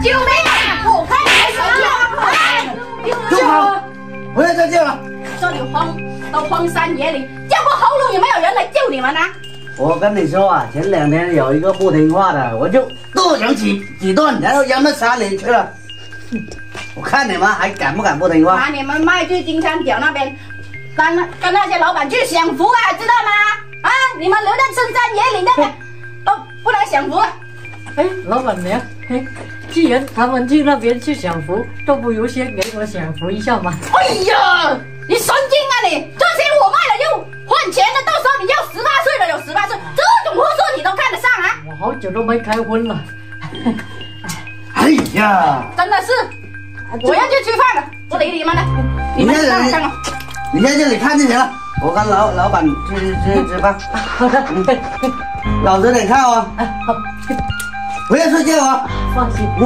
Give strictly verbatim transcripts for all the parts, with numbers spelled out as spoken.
救命啊！我看你还想救？ 住口！不要再叫了。 这里荒到荒山野岭，叫过喉咙有没有人来救你们啊？ 我跟你说啊，前两天有一个不听话的，我就剁成几几顿，然后扔到山里去了。我看你们还敢不敢不听话？ 把你们卖去金三角那边，跟跟那些老板去享福啊，知道吗？啊，你们留在深山野岭那边都不能享福。 哎，老板娘，嘿，既然他们去那边去享福，都不如先给我享福一下嘛。 哎呀，你神经啊你！这些我卖了又换钱的，到时候你要十八岁了有十八岁，这种胡说你都看得上啊？ 我好久都没开荤了。 哎呀， 真的是，我要去吃饭了，不理你们了。你们看我看我。 你在这里看就行了，我跟老老板去吃吃饭。 好的，嗯， 老实点看哦。 好， 不要睡觉哦。 放心。 嗯。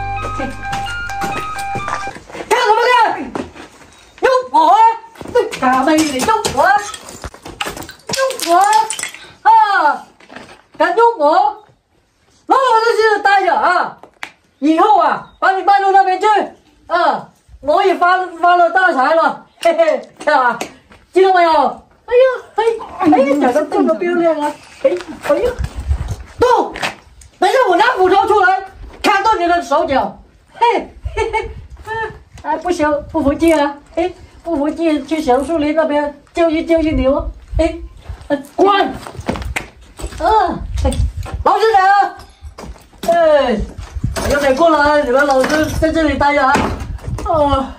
干什么呢？喐我啊！假妹嚟喐我啊！喐我啊！敢喐我？老老实实的待着啊！以后啊，把你卖到那边去啊！我也发发了大财了，嘿嘿，看啊，知道没有？哎呀，哎，哎呀，长得这么漂亮啊！哎，哎呀，不，等下我拿斧头出来，砍断你的手脚！嘿，嘿嘿，啊，不行，不服气啊！哎，不服气，去小树林那边教训教训你哦！哎，滚！嗯，老实点啊！哎，有点过来，你们老师在这里待着啊！啊，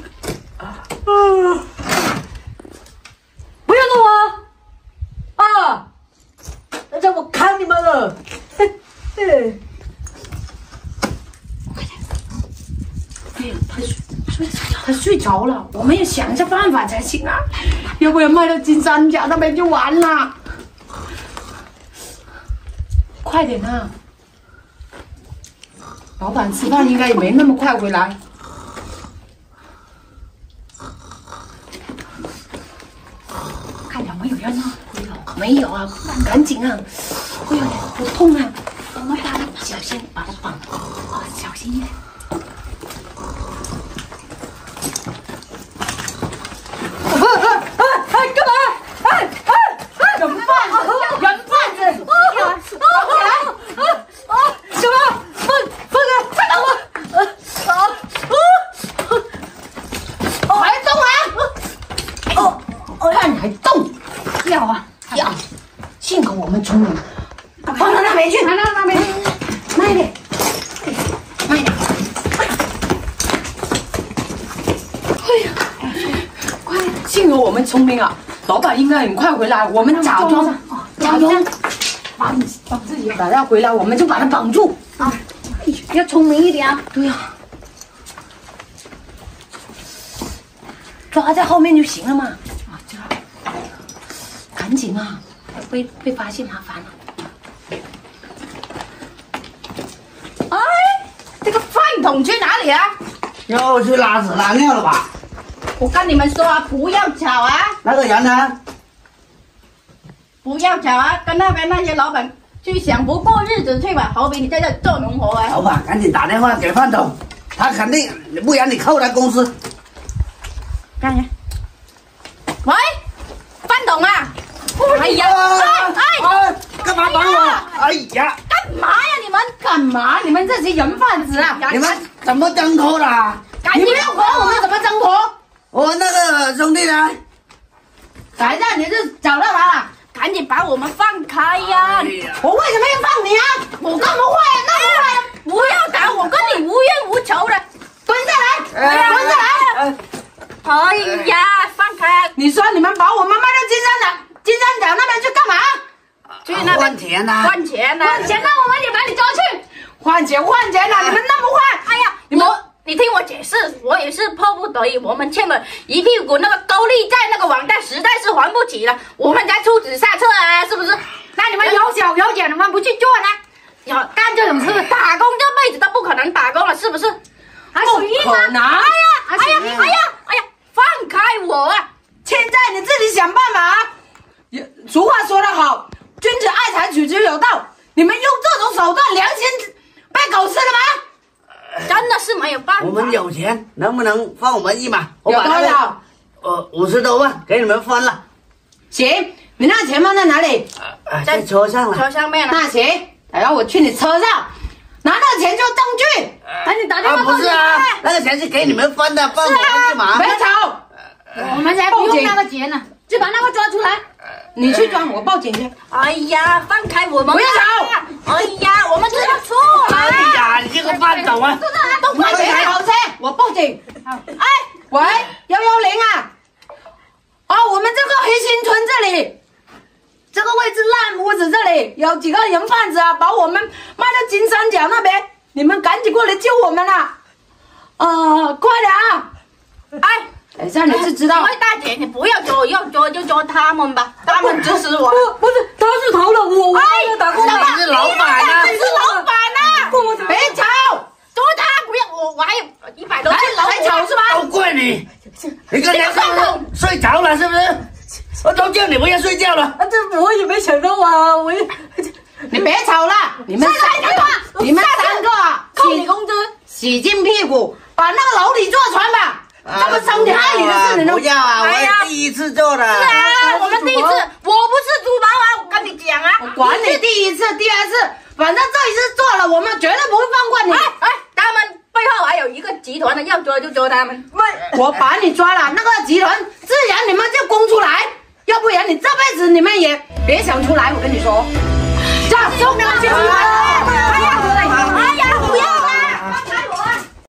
嗯，不要动我！啊，等下我砍你们了！嘿，嘿。 他睡他睡着了，我们要想一下办法才行啊！要不然卖到金三角那边就完了。快点啊！老板吃饭应该也没那么快回来。看有没有人啊？没有啊，赶紧啊！会有点头痛啊！我们把它小心把它绑啊，小心一点。聪明，放到那边去，放到那边，慢一点，慢一点。哎呀，快！幸好我们聪明啊，老板应该很快回来。我们假装，假装把你把自己把他回来，我们就把他绑住啊！要聪明一点啊！对呀、啊，抓在后面就行了嘛。啊，这样，赶紧啊！被被发现麻烦了。哎，这个饭桶去哪里啊？ 又去拉屎拉尿了吧？ 我跟你们说啊，不要吵啊！ 那个人呢？ 不要吵啊！跟那边那些老板去享福过日子去吧，好比你在这做农活啊！ 老板，赶紧打电话给饭桶，他肯定不然你扣他工资。 看一下，喂，饭桶啊！哎呀，哎哎，干嘛绑我？哎呀， 干嘛呀？你们干嘛？你们这些人贩子啊！ 你们怎么挣脱的？ 赶紧要管我们怎么挣脱？ 我那个兄弟呢？ 在这，你是找到他了？赶紧把我们放开呀！我为什么要放你啊？我干嘛坏啊？那么坏啊！不要打我，跟你无冤无仇的，蹲下来，蹲下来！哎呀，放开！你说你们把我们卖到金三角。金三角那边去干嘛？去那边换钱呐！ 换钱呐！换钱，那我们也把你抓去。换钱换钱呐！你们那么坏！哎呀，你们你听我解释，我也是迫不得已，我们欠了一屁股那个高利贷，那个网贷实在是还不起了，我们才出此下策啊，是不是？那你们有小有姐，你们不去做呢？要干这种事，打工这辈子都不可能打工了，是不是？还属于吗？哎呀，哎呀，哎呀，哎呀，放开我啊！现在你自己想办法啊！俗话说得好，君子爱财，取之有道。你们用这种手段，良心被狗吃了吗？ 真的是没有办法。 我们有钱，能不能放我们一马？我有把那个多少？ 呃五十多万给你们分了。 行，你那钱放在哪里？ 啊，在车上了。 车上面了。 那行，等下我去你车上拿到钱就证据。 赶紧打电啊， 话不是啊，那个钱是给你们分的，放我们一马。 别吵， 我们才不用那个钱呢，就把那个抓出来。 你去抓，我报警去。 哎呀，放开我们！ 不要吵！ 哎呀，我们知道错了。 哎呀，你这个饭桶啊！ 都快别点！ 吵车，我报警。 哎， 喂，幺幺零啊！啊，我们这个黑心村这里，这个位置烂屋子这里有几个人贩子啊，把我们卖到金三角那边，你们赶紧过来救我们啊！呃，快点啊！ 哎， 等一下你就知道。 这位大姐，你不要捉，要捉就捉他们吧，他们指使我。 不不是，他是逃了，我我哎， 打过来。 你是老板啊！ 你是老板啊！ 别吵， 捉他，不要我，我还有一百多来只老虎来吵是吧？ 都怪你！你刚才是不是睡着了？是不是？我都叫你不要睡觉了。 啊，这我也没想到啊，我也。你别吵了，你们三个，你们三个啊， 扣你工资。 洗尽屁股，把那个老李坐船吧。这么伤天害理的事，你都不要啊！我哎呀也第一次做的。 是啊，我们第一次，我不是猪包啊，我跟你讲啊。 我管你第一次、第二次，反正这一次做了，我们绝对不会放过你。 哎哎，他们背后还有一个集团的，要捉就捉他们。 我把你抓了，那个集团自然你们就供出来，要不然你这辈子你们也别想出来。我跟你说，这就不要进来。